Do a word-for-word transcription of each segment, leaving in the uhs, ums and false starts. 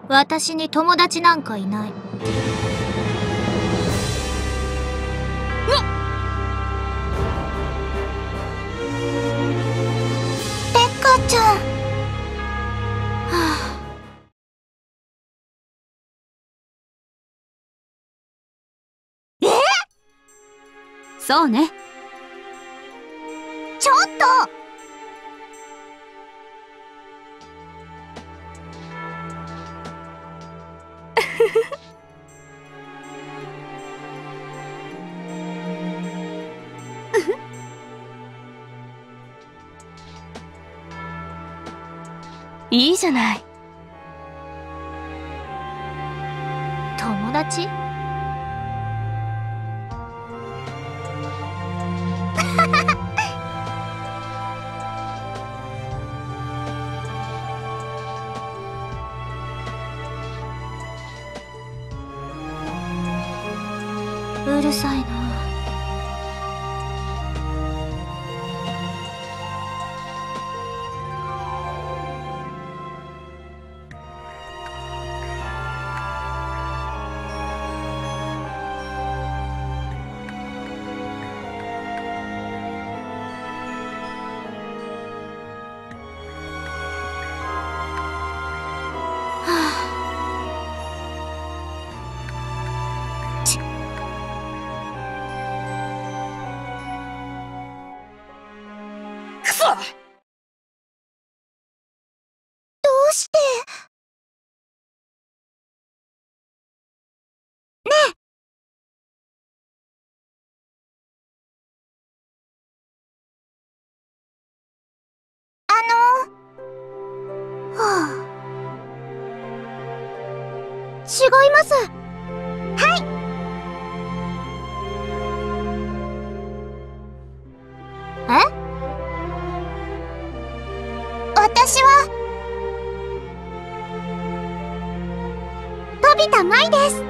私に友達なんかいない。ペッカちゃん。はあ、え？ そうね。 ちょっと。 いいじゃない。 友達？うるさいな。どうして？ねえ。あのはあ、違います。はい。え？私は飛田舞です。ん？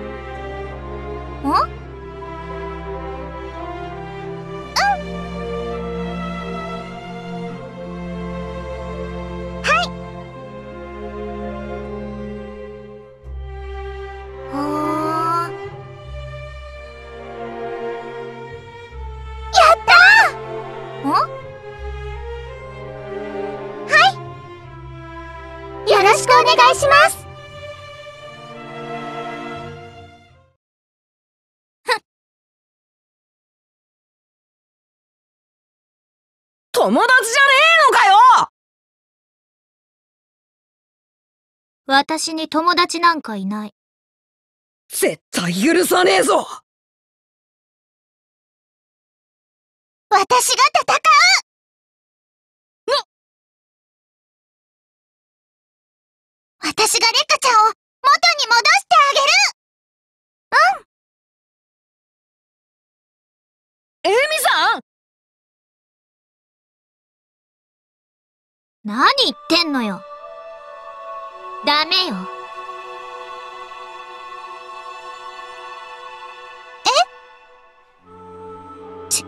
よろしくお願いします。 友達じゃねえのかよ！ 私に友達なんかいない。 絶対許さねえぞ！ 私が戦う！私がレカちゃんを元に戻してあげる！ エミさん！ 何言ってんのよ。ダメよ。え？ち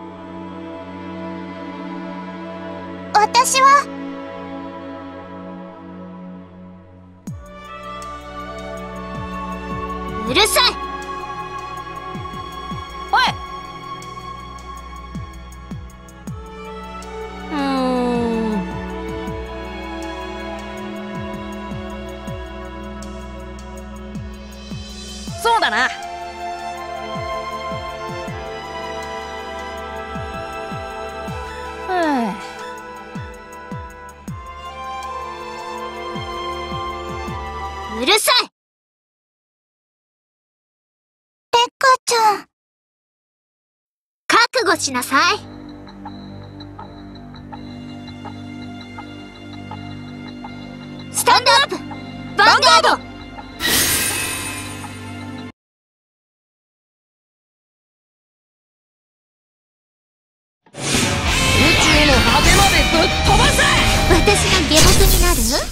私はうるさい！ おい！うーん。そうだな。はあ、うるさい！ペッカちゃん。覚悟しなさい。スタンドアップ！ヴァンガード！ 宇宙の果てまでぶっ飛ばせ！ 私が下僕になる？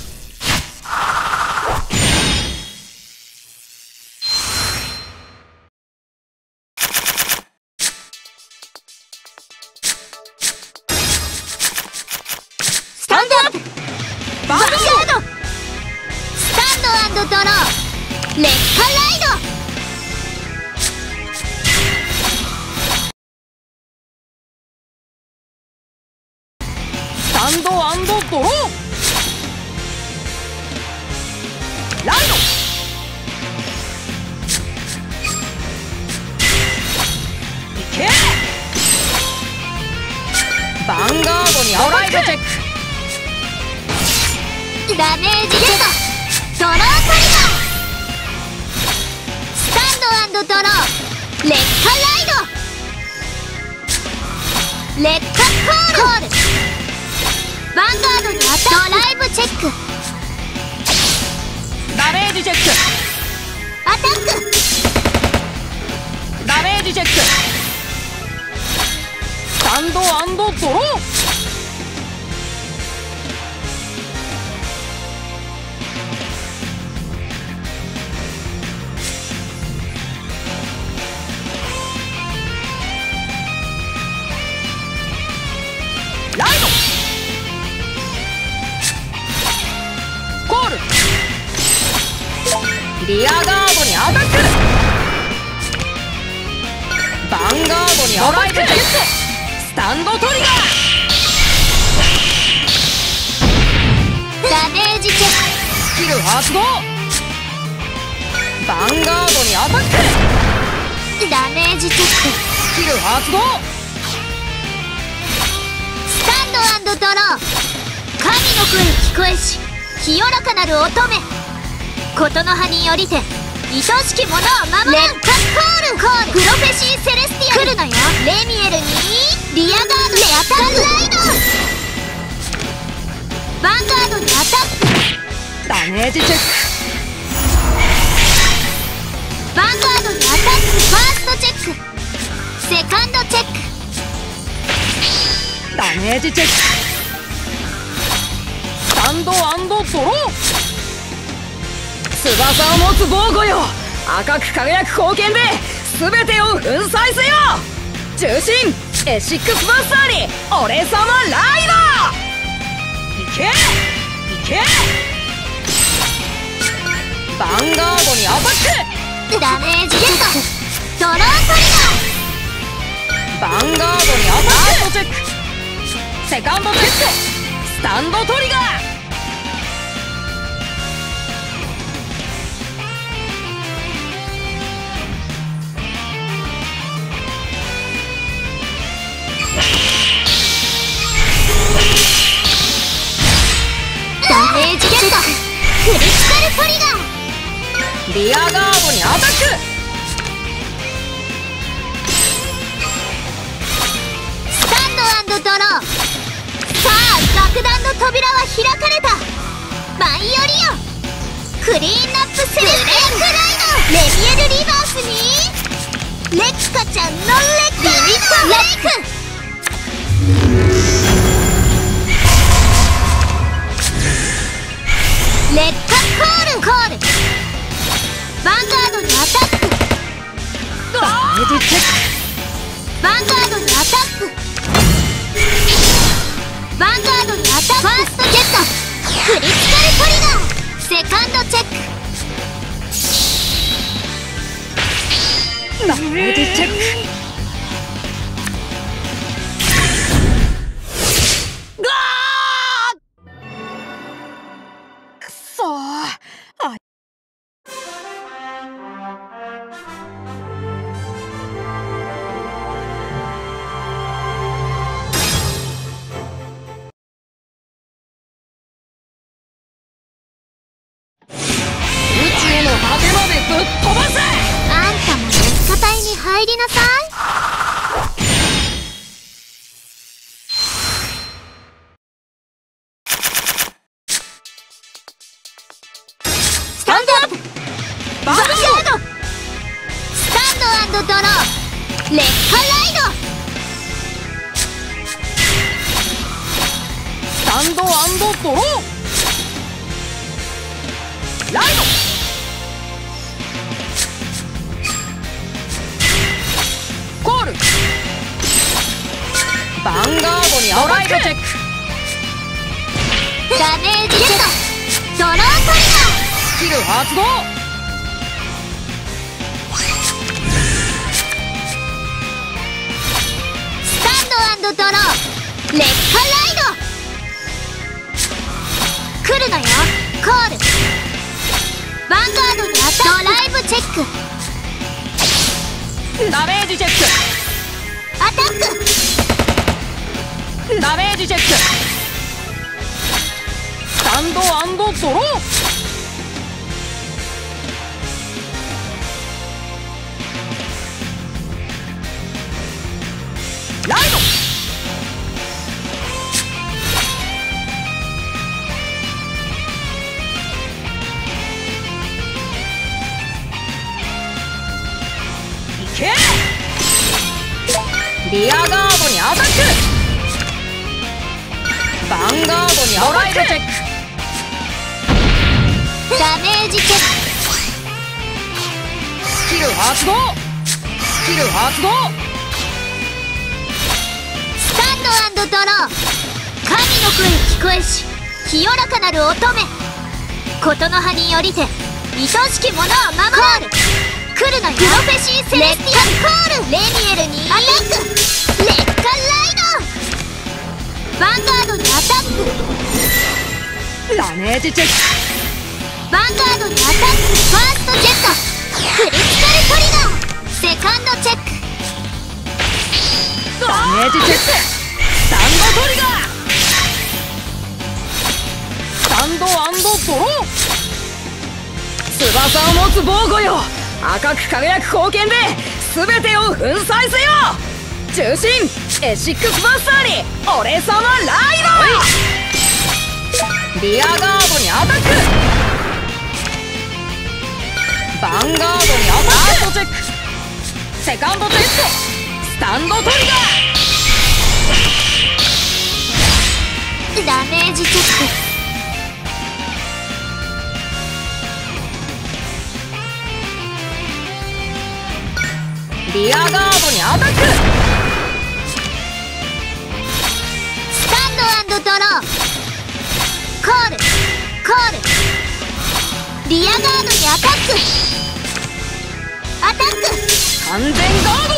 スタンドアップ！ヴァンガード！スタンド&ドラ劣化ライド。 スタンド&ドロー。ライド。いけ。ヴァンガードにアライブチェック。 ダメージゲット。ドロートリガー。スタンド&ドロー。劣化ライド。劣化コール。ヴァンガードにアタック。ドライブチェック。 ダメージチェック。 アタック。 ダメージチェック。スタンド&ドロー。ライド。コール。リアガードにアタック。ヴァンガードにアライブチェック。スタンドトリガー。 ダメージチェッスキル発動。ヴァンガードにアタック。 ク。ダメージチェック。 スキル発動。 スタンド&ドロー。神の声聞こえし清らかなる乙女。ことの葉によりて愛しき者を守る。劣化コール。コール。プロフェシーセレスティアル。来るのよ。レミエルにリアガードでアタックライド。ヴァンガードにアタック。 ダメージチェック。 ヴァンガードにアタック。ファーストチェック。セカンドチェック。 ダメージチェック。スタンド&ドロー。翼を持つ防護よ。赤く輝く宝剣で全てを粉砕せよ。重心エシックスバスターに俺様ライド。いけいけ。ヴァンガードにアタック。 ダメージゲット。ドロートリヴァンガードにアタック。チェック。セカンドチェック。スタンドトリガー。 ダメージゲット。クリティカルトリガー。 リアガードにアタック。 スタンド&ドロー。さあ爆弾の扉は開かれた。舞い降りよ。クリーンナップセレブレイクライド。レミエルリバースにレッカちゃんのレッカリミットブレイク。劣化コール。コール。ヴァンガードにアタック。 ダメージチェック。 ヴァンガードにアタック。ヴァンガードにアタック。ファーストジェット。クリティカルトリガー。セカンドチェック。 ダメージチェック。ガーくそー。あ入りなさい。スタンドアップバンガード。スタンド&ドロー劣化ライド。 スタンド&ドローライド。コール。ヴァンガードにアライブチェック。 ダメージゲット。ドロートリガー。 スキル発動。 ドロー劣化ライド来るのよ。コールヴァンガードにアタック。ドライブチェック。 ダメージチェッアタック。 クダメージチェック。スタンド&ドロー。ライド。いけ。リアガードにアタック。ヴァンガードにアタック。チェック。 ダメージチェック。 スキル発動。スキル発動。 スタンド&ドロー神の声聞こえし清らかなる乙女。ことの葉によりて愛しき者を守る。来るのよ。プロフェシーセレスティアルコール。レミエルにアタック。劣化ライド。ヴァンガードにアタック。 ダメージチェック。 ヴァンガードにアタック。ファーストジェット。クリティカルトリガー。セカンドチェック。 ダメージチェック。スタンドトリガー。スタンド&ドロー。翼を持つ防護よ。赤く輝く宝剣で全てを粉砕せよ。中心エシックスバスターに俺様ライド。リアガードにアタック。ヴァンガードにアタック。チェック。セカンドチェック。スタンドトリガー。ダメージチェック。 リアガードにアタック。 スタンド&ドローコールコール。リアガードにアタック。アタック。 完全ガード。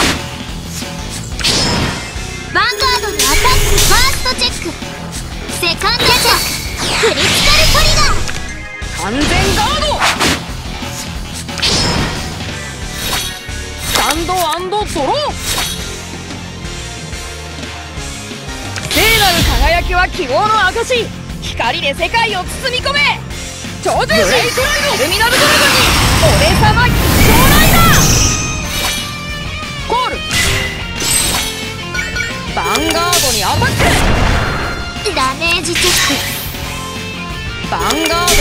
ヴァンガードにアタック。ファーストチェック。セカンドチェック。クリティカルトリガー。 完全ガード。スタンド&ドロー。聖なる輝きは希望の証。光で世界を包み込め。超重視エルミナルドラゴンに俺様必勝ライダー。コールヴァンガードにアタック。 ダメージチェック。 ヴァンガードにアタック。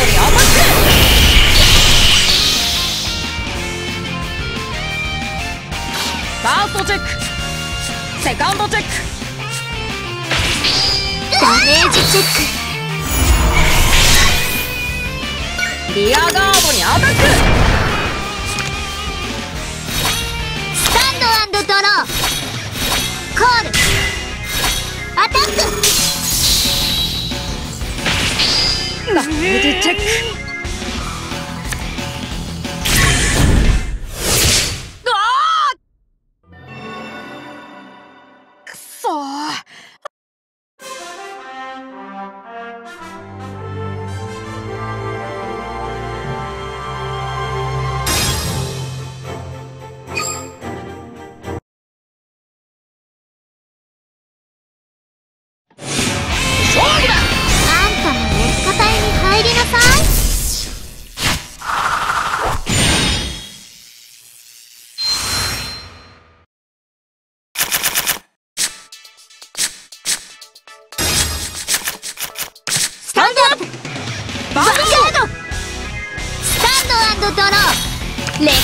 ファーストチェック。セカンドチェック。 ダメージチェック。 リアガードにアタック。 スタンド&ドローコールアタック。 ダメージチェック。 劣化ライ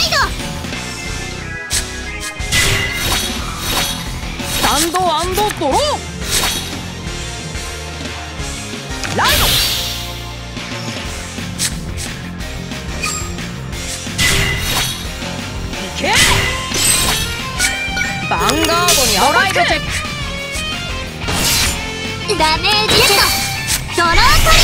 ド。 スタンド&ドロー。ライド。いけ。ヴァンガードにアタック。チェック。 ダメージチェック。ドロートリガー。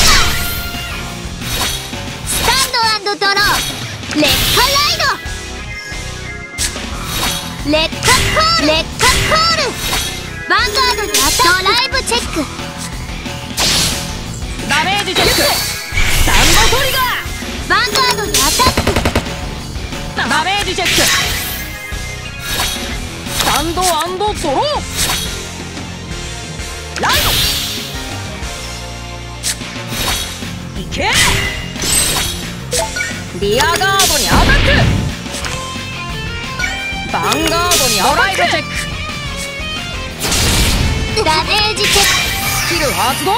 スタンド&ドロー劣化ライド。劣化コール劣化コールヴァンガードにアタック。ドライブチェック。 ダメージチェック。スタンドトリガー。 ヴァンガードにアタック。 ダメージチェック。スタンド&ドロー。ライド。いけ。リアガードにアタック。ヴァンガードにアタック。チェック。 ダメージチェック。 スキル発動。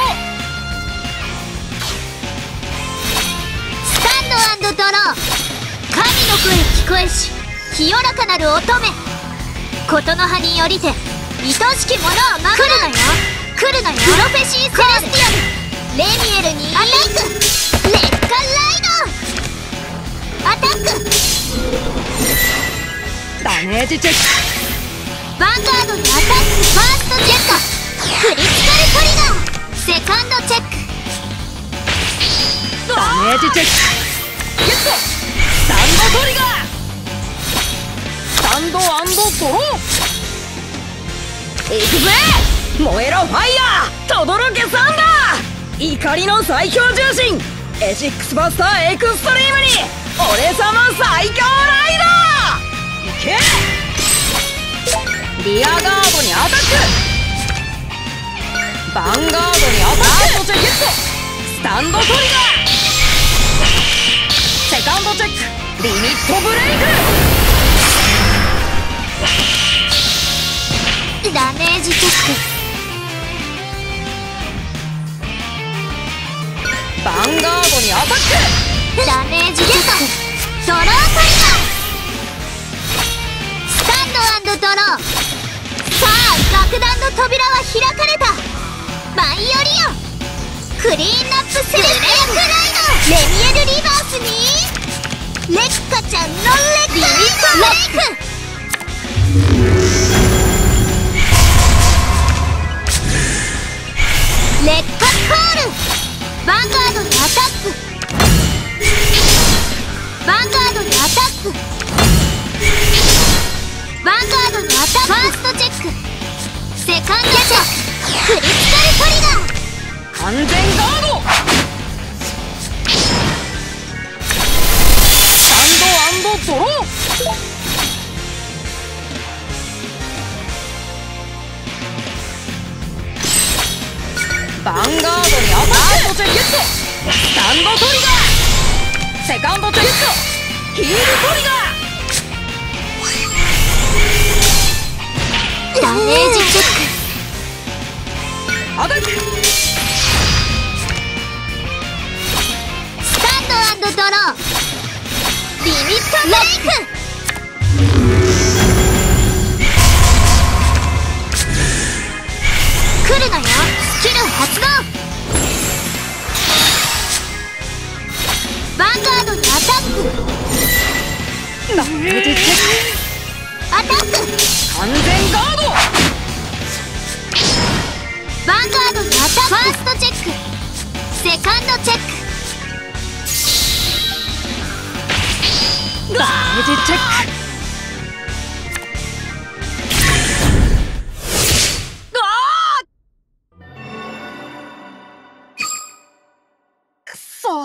スタンド&ドロー。神の声聞こえし清らかなる乙女。ことの葉によりて愛しき者を守るのよ。来るのよ。プロフェシーセレスティアル。レミエルにアタック。劣化ライド。アタック。 ダメージチェック。 ヴァンガードにアタック。ファーストチェック。クリティカルトリガー。セカンドチェック。 ダメージチェック。ゲット。スタンドトリガー。スタンド&ドロー。いくぜ。燃えろファイヤー。とどろけサンダー。怒りの最強重心エシックスバスターエクストリームに俺様最強ライダー。いけ。リアガードにアタック。ヴァンガードにアタック。ゲット。スタンドトリガー。セカンドチェック。リミットブレイク。 ダメージチェック。 ヴァンガードにアタック。 ダメージチェック。ドロートリガー。スタンド&ドロー。さあ爆弾の扉は開かれた。舞い降りよ。クリーンナップセレクトライド。レミエルリバースにレッカちゃんのレッカリミットブレイク。レッカコール。ヴァンガードにアタック。ヴァンガードにアタック。ヴァンガードにアタック。ファーストチェック。セカンドチェック。クリティカルトリガー。 完全ガード。スタンド&ドロー。ヴァンガードにアタック。ゲット。スタンドトリガー。セカンドチェック。ヒールトリガー。ダメージチェック。 アタック。 スタンド&ドロー。リミットブレイク。来るのよ。スキル発動。ヴァンガードにアタック。 ダメージチェック。 アタック。 完全ガード。 ヴァンガードにアタック。ファーストチェック。セカンドチェック。 ダメージチェック。くそー。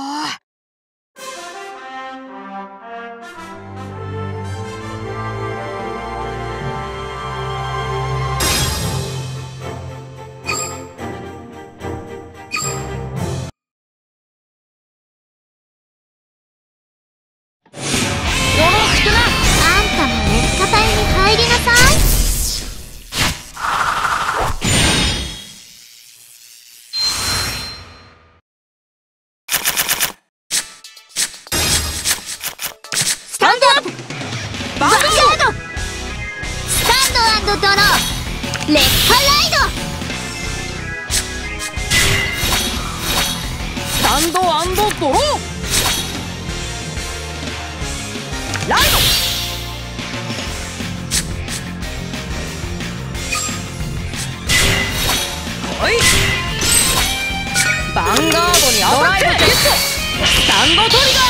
ドロー劣化ライド。 スタンド&ドロー。ライド。来い。ヴァンガードにアタック。スタンドト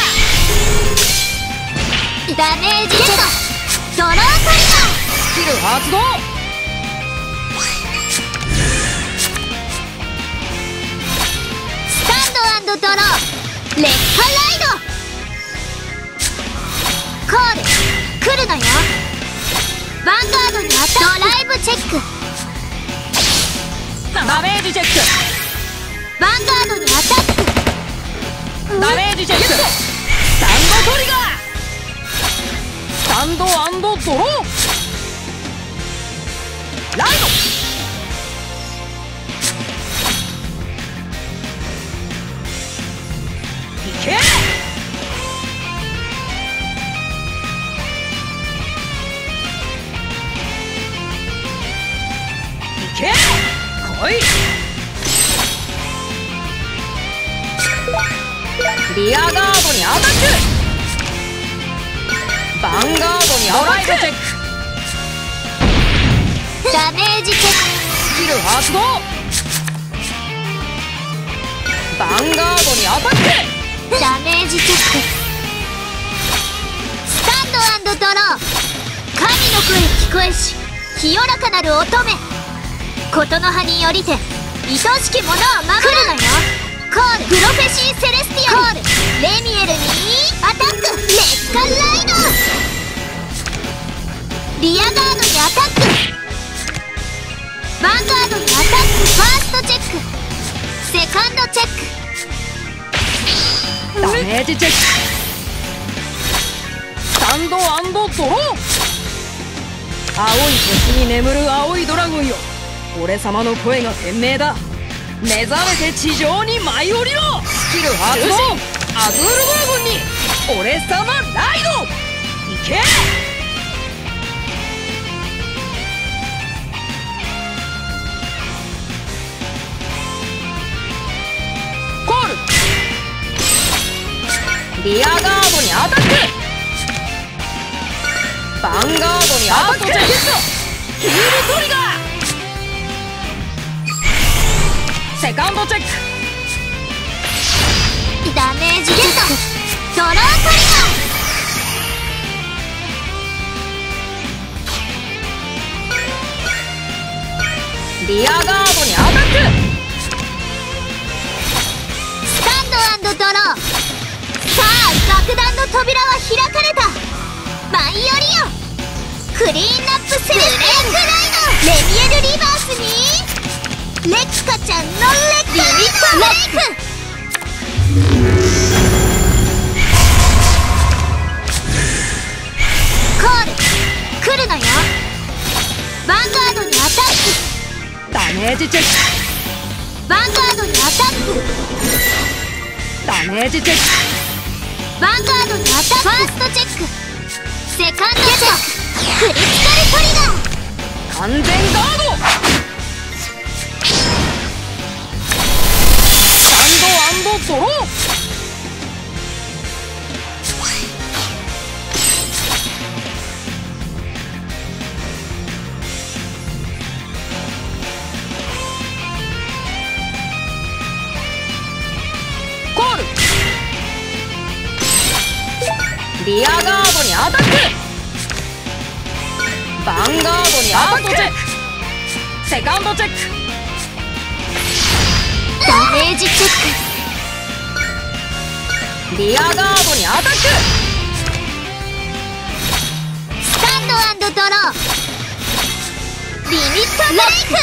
リガー。 ダメージゲット。ドロートリガー。 スキル発動。 劣化ライドコール来るのよ。ヴァンガードにアタックドライブチェックダメージチェックヴァンガードにアタックダメージチェックスタンドトリガースタンド&ドローライドいけいけ来いリアガードにアタックヴァンガードにアタックチェックダメージチェックスキル発動ヴァンガードにアタックダメージチェックスタンド&ドロー神の声聞こえし清らかなる乙女ことの葉によりて愛しき者を守るのよ。コールプロフェシーセレスティアルコールレミエルにアタック劣化ライドリアガードにアタックヴァンガードにアタックファーストチェックセカンドチェックダメージチェックスタンド&ドロー青い星に眠る青いドラゴンよ俺様の声が鮮明だ目覚めて地上に舞い降りろスキル発動アズールドラゴンに俺様ライドいけコールリアガードにアタックヴァンガードにアタックヒールトリガーセカンドチェックダメージゲットドロートリガーリアガードにアタックスタンド&ドローさあ爆弾の扉は開かれた舞い降りよクリーンナップセレブレイクライドレミエルリバースにレクカちゃんのレッカリットブレイクコール来るのよヴァンガードにアタックダメージチェックヴァンガードにアタックダメージチェックヴァンガードにアタックファーストチェックセカンドチェッククリティカルトリガー完全ガードドローコールリアガードにアタックヴァンガードにアタックチェックセカンドチェックダメージチェックリアガードにアタックスタンド&ドローリミットブレイク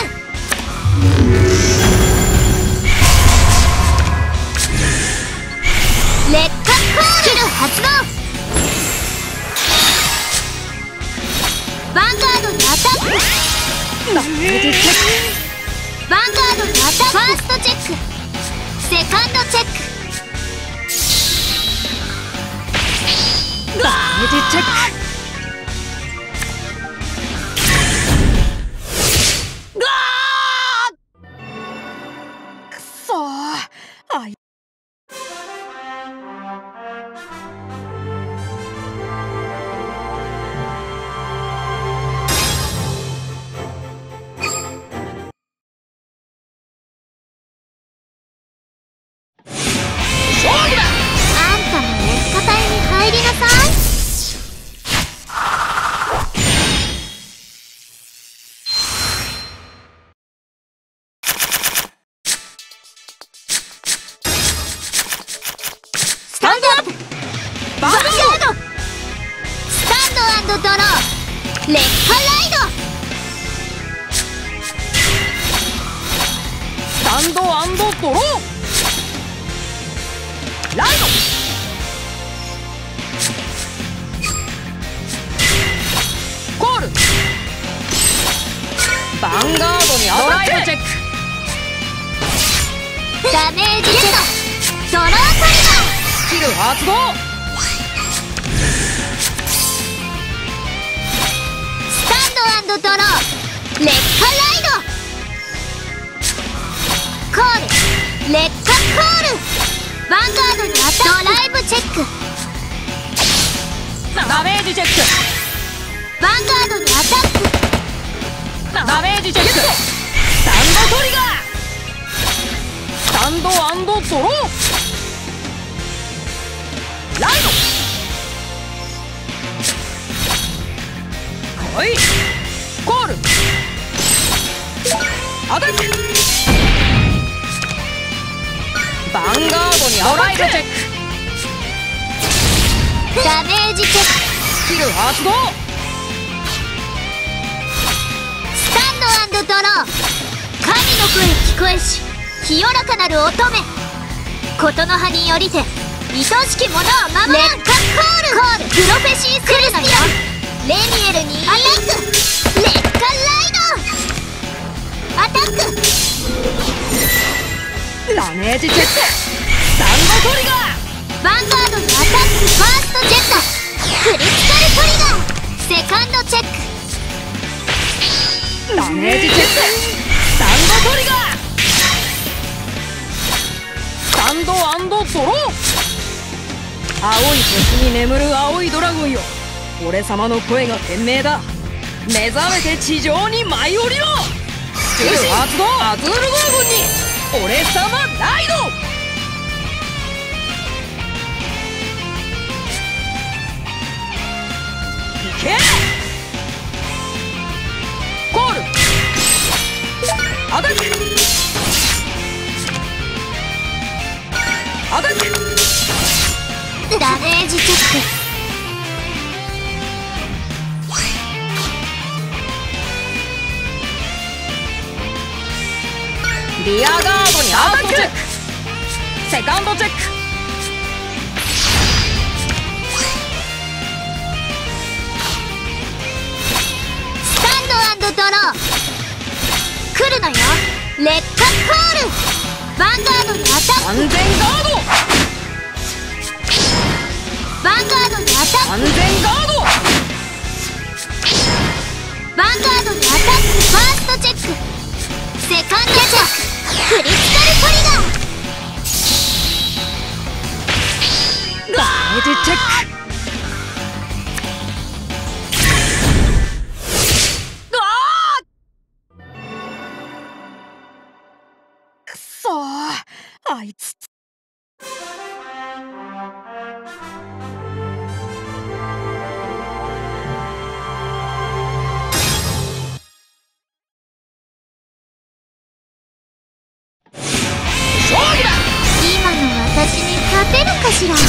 劣化コール発動ヴァンガードにアタックダメージチェックヴァンガードにアタックファーストチェックセカンドチェックダメージチェックガーくそーあいあんたも劣化隊に入りなさい劣化ライド。 スタンドアンドドローライド。コールヴァンガードにアタック。チェック。 ダメージゼロ。ドロートリガー。 スキル発動。 スタンドアンドドロー劣化ライド。コール劣化コール。ヴァンガードにアタック。ドライブチェック。 ダメージチェック。 ヴァンガードにアタック。 ダメージチェック。スタンドトリガー。スタンドアンドドローライド。来いコールアタック。ヴァンガードにアタック。チェック。 ダメージチェック。 スキル発動。 スタンドアンドドロー。神の声聞こえし清らかなる乙女。ことの葉によりて愛しき者を守れ。劣化コール。コールプロフェシークリスティアン。レミエルにアタック。劣化ライド。アタック。 ダメージチェック。スタンドトリガー。 ヴァンガードにアタック。ファーストジェット。クリティカルトリガー。セカンドチェック。 ダメージチェック。スタンドトリガー。スタンドアンドドロー。青い星に眠る青いドラゴンよ、俺様の声が天命だ。目覚めて地上に舞い降りろ。スキル発動。アズールゴーグンに俺様ライド。いけコールアタック。アタック。 ダメージチェック。 リアガードにアタック。セカンドチェック。 スタンドアンドドロー。来るのよ劣化コール。ヴァンガードにアタック。 安全ガード。 ヴァンガードにアタック。 安全ガード。 ヴァンガードにアタック。ファーストチェック。セカンドチェック。クリティカルトリガー。 ダメージチェック。くそー、あいつ。 今の私に勝てるかしら。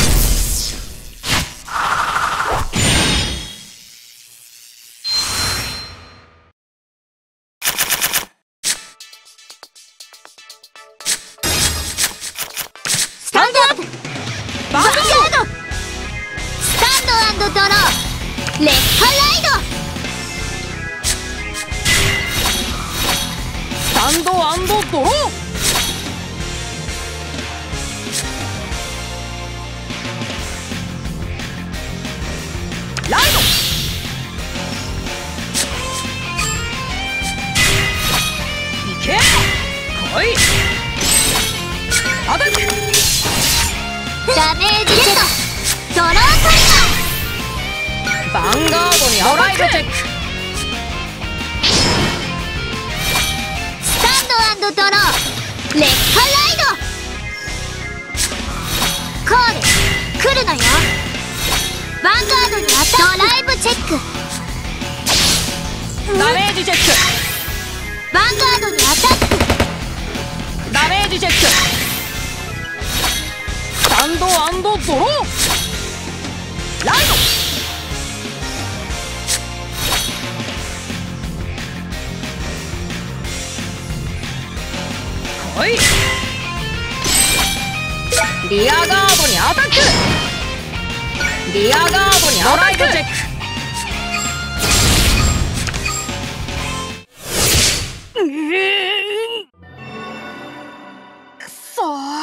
スタンドアップ。 バンガード。 スタンドアンドドロー劣化ライド。 スタンドアンドドローライド。いけ来いアタック。 ダメージゼロ。ドロートリヴァンガードにアタック。チェック。 スタンドアンドドロー劣化ライド。コール来るのよヴァンガードにアタック。ドライブチェック。 ダメージチェック。 ヴァンガードにアタック。 ダメージチェック。スタンドアンドドローライド。 来い。リアガードにアタック。リアガードにアタック。ドライブチェック。うーんくそー。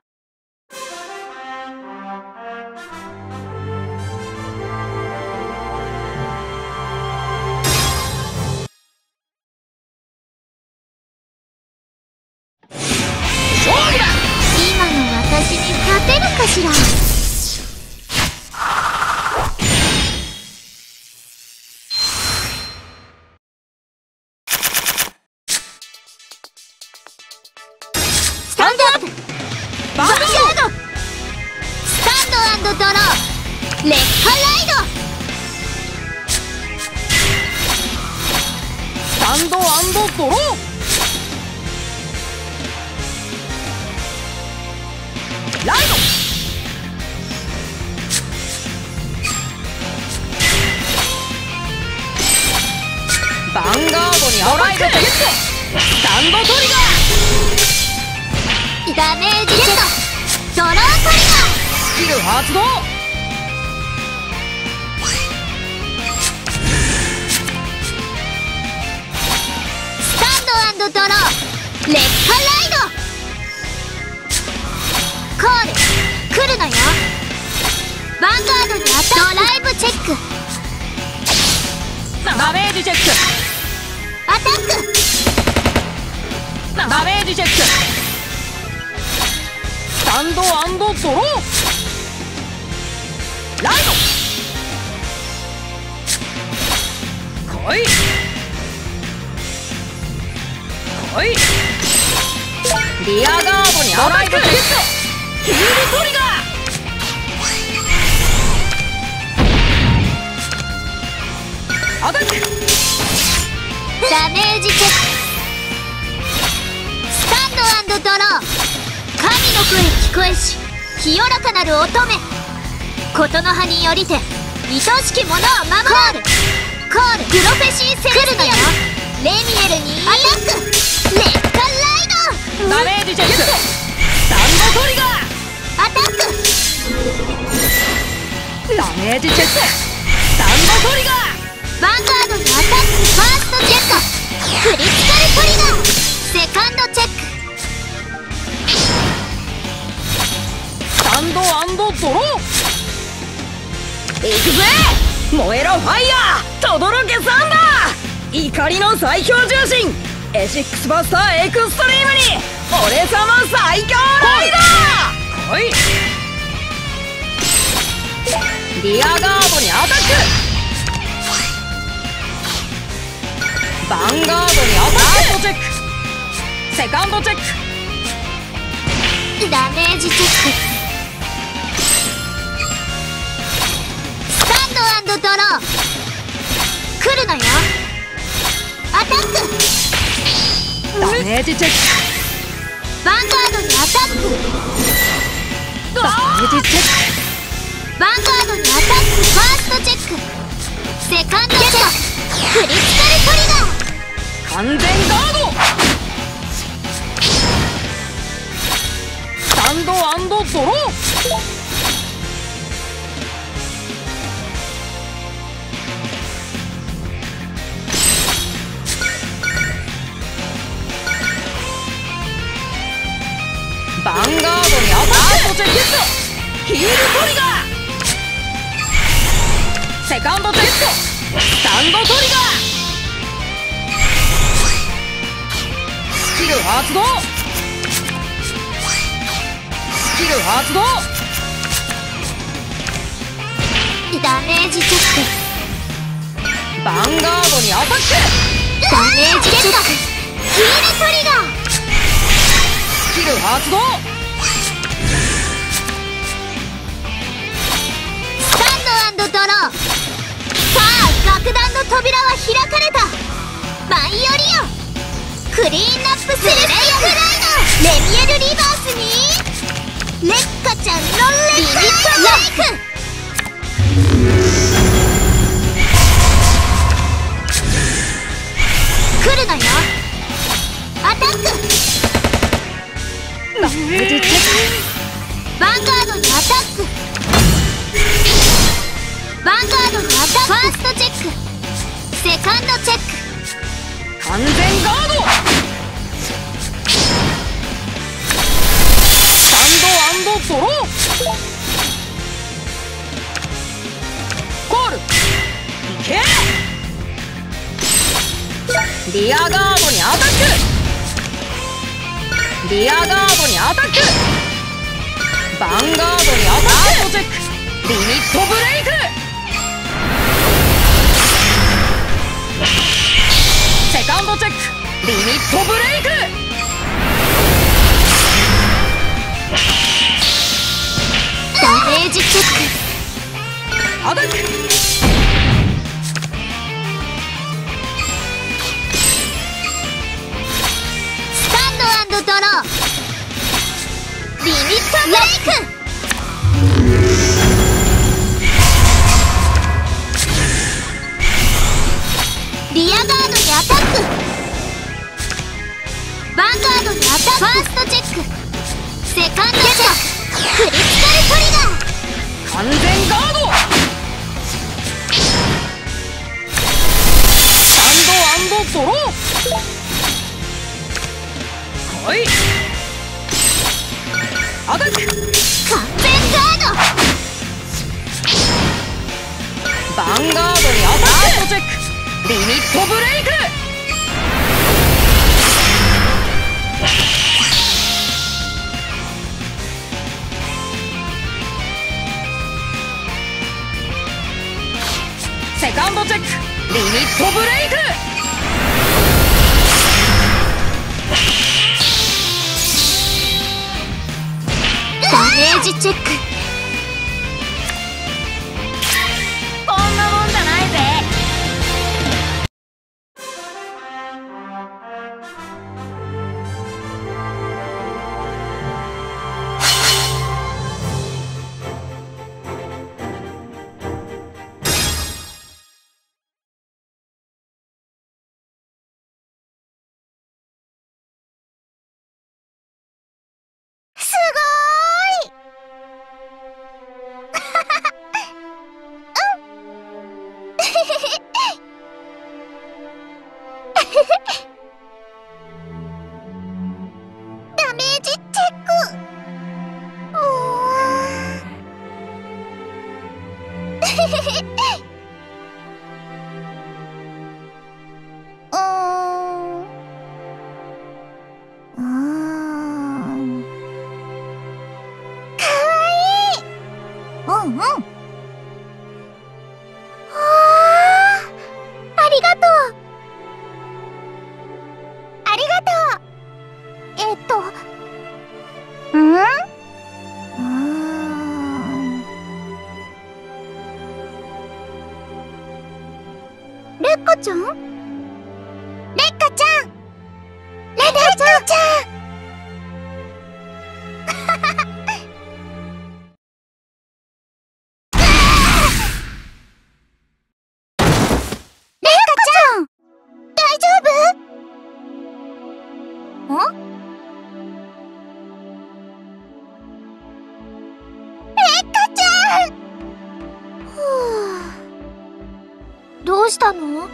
今の私に勝てるかしら。スタンドアップバーガードスタンド&ドロー劣化ライドスタンド&ドローライド。ヴァンガードにアタック。スタンドトリガー。 ダメージジェットドロートリガー。 スキル発動。 スタンド&ドロー劣化ライドコール来るのよ。ヴァンガードにアタック。ドライブチェック。 ダメージチェック。 アタック。 ダメージチェック。スタンド&ドローライド。来い来い。リアガードにアタック。ヒールトリガー。アタック。 ダメージチェック。スタンド&ドロー神の声聞こえし清らかなる乙女。ことの葉によりて愛しき者を守る。コールプロフェシーセレス来るのよ。レミエルにアタック。劣化ライド。 ダメージチェック。スタンドトリガー。 アタック。 ダメージチェック。スタンドトリガー。 ヴァンガードにアタック。ファーストジェットクリティカルトリガー。セカンドチェック。 スタンド&ドロー。いくぜ燃えろファイヤー。とどろけサンダー。怒りの最強重心エシックスバスターエクストリームに俺様最強ライダー。来い。リアガードにアタック。ヴァンガードにアタック。ファーストチェック。セカンドチェック。 ダメージチェック。スタンド&ドロー来るのよ。アタック。 ダメージチェック。 ヴァンガードにアタック。 ダメージチェック。 ヴァンガードにアタック。ファーストチェック。セカンドチェック。クリティカルトリガー。 完全ガード。スタンド&ドロー。ヴァンガードにアタック。ヒールトリガー。セカンドチェック。スタンドトリガー。スキル発動。スキル発動。 ダメージチェック。 ヴァンガードにアタック。 ダメージチェック。ヒールトリガー。 スキル発動。 スタンド&ドロー。さあ楽団の扉は開かれた。舞い降りよ。クリーンアップセレスティアレミエルリバースにレッカちゃんのレッカライフ。来るのよ。アタック。 ダメージチェック。 ヴァンガードにアタック。ヴァンガードにアタック。ファーストチェック。セカンドチェック。 完全ガード。スタンド&ドロー。コール。いけ。リアガードにアタック。リアガードにアタック。ヴァンガードにアタック。チェック。リミットブレイク。セカンドチェック。リミットブレイク。 ダメージチェック。 アタック。 スタンド&ドロー。リミットブレイク。リアガードにアタック。ヴァンガードにアタック。ファーストチェック。セカンドチェック。クリティカルトリガー。 完全ガード。スタンド&ドロー。来い。アタック。 完全ガード。 ヴァンガードにアタック。チェック。リミットブレイク。セカンドチェック。リミットブレイク。 ダメージチェック。 こんなもんじゃないぜ。 すごーい。ダメージチェック。うーん。うーん。かわいい。うんうん。はあ、ありがとう。ありがとう。えっと、ん？うーん。レッカちゃん？レッカちゃん。レッカちゃん。どうしたの？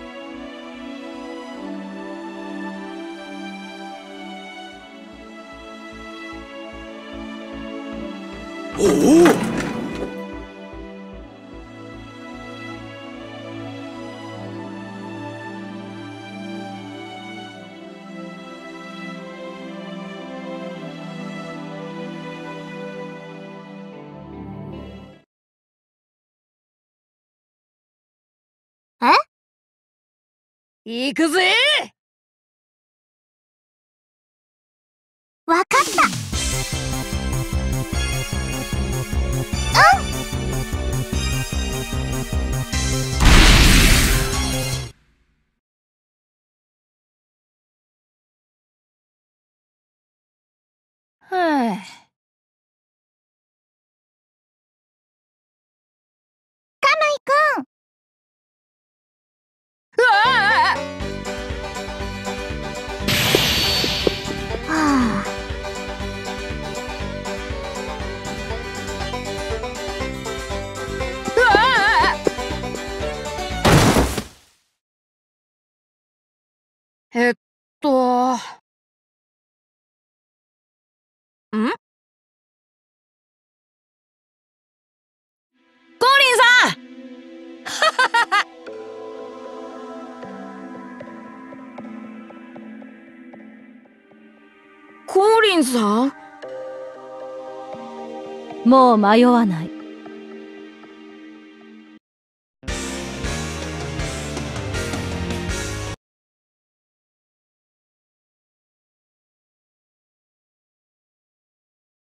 おお。 行くぜ。 わかった。 はあ。 カナイくん。 うわあ。 はあ。 えっとんコーリンさんコーリンさん、 もう迷わない。